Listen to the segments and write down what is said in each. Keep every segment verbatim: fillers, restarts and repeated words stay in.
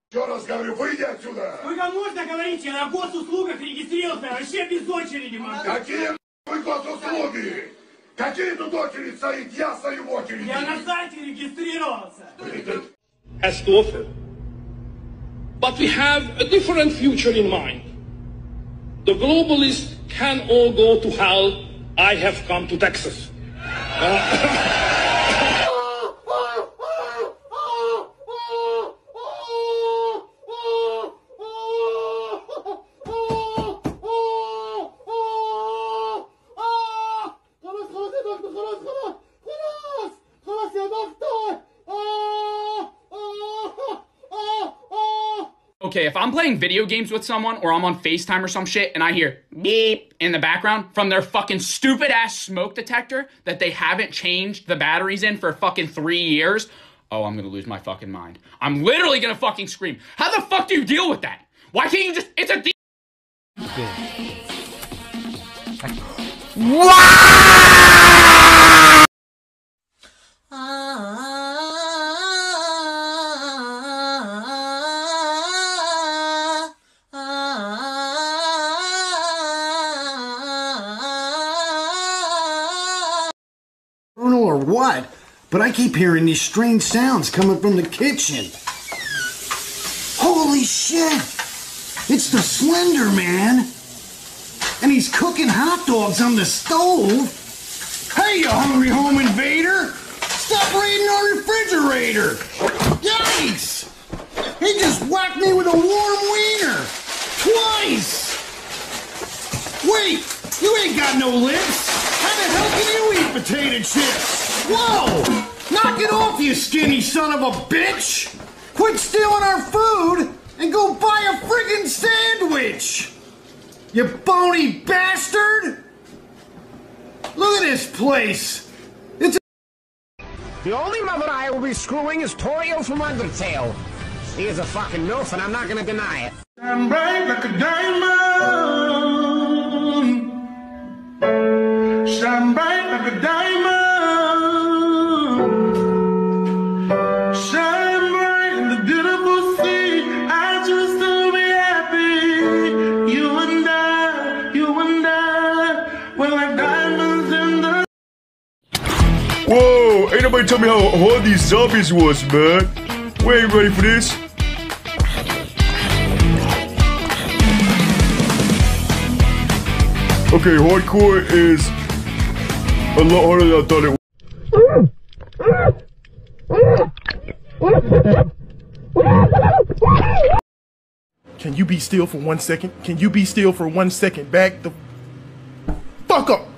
Еще раз говорю, выйди отсюда! Сколько можно говорить? Я на госуслугах регистрировался, вообще без очереди могу. Какие вы госуслуги? Какие тут очередь стоит? Я стою в очереди. Я на сайте регистрировался. Catastrophe. But we have a different future in mind. The globalists can all go to hell. I have come to Texas. Uh, Okay, if I'm playing video games with someone or I'm on FaceTime or some shit and I hear beep in the background from their fucking stupid ass smoke detector that they haven't changed the batteries in for fucking three years, oh, I'm gonna lose my fucking mind. I'm literally gonna fucking scream. How the fuck do you deal with that? Why can't you just, it's a D- Wow! I don't know or what, but I keep hearing these strange sounds coming from the kitchen. Holy shit! It's the Slender Man! And he's cooking hot dogs on the stove! Hey, you hungry home invader! Stop raiding our refrigerator! Yikes! He just whacked me with a warm wiener! Twice! Wait! You ain't got no lips! How the hell can you eat potato chips? Whoa! Knock it off, you skinny son of a bitch! Quit stealing our food and go buy a friggin' sandwich! You bony bastard! Look at this place! It's a The only mother I will be screwing is Torio from Undertale. He is a fucking milf and I'm not gonna deny it. I'm bright like a diamond. Shine bright like a diamond. Shine bright in the beautiful sea. I just to be happy. You and I, you and I, we're like diamonds in the. Whoa! Ain't nobody tell me how hard these zombies was, man. We ain't ready for this. Okay, hardcore is a lot harder than I thought it was. Can you be still for one second? Can you be still for one second? Back the fuck up!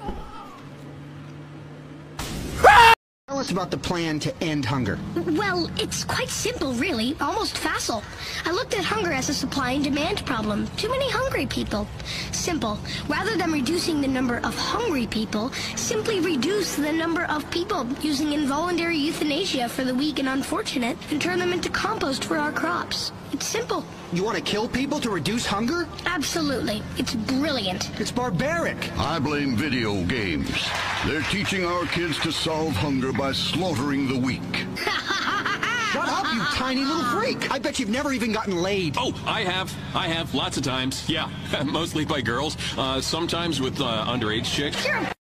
Tell us about the plan to end hunger. Well, it's quite simple, really. Almost facile. I looked at hunger as a supply and demand problem. Too many hungry people. Simple. Rather than reducing the number of hungry people, simply reduce the number of people using involuntary euthanasia for the weak and unfortunate and turn them into compost for our crops. It's simple. You want to kill people to reduce hunger? Absolutely. It's brilliant. It's barbaric. I blame video games. They're teaching our kids to solve hunger by slaughtering the weak. Shut up, you tiny little freak! I bet you've never even gotten laid. Oh, I have. I have. Lots of times. Yeah, mostly by girls. Uh, sometimes with uh, underage chicks. You're a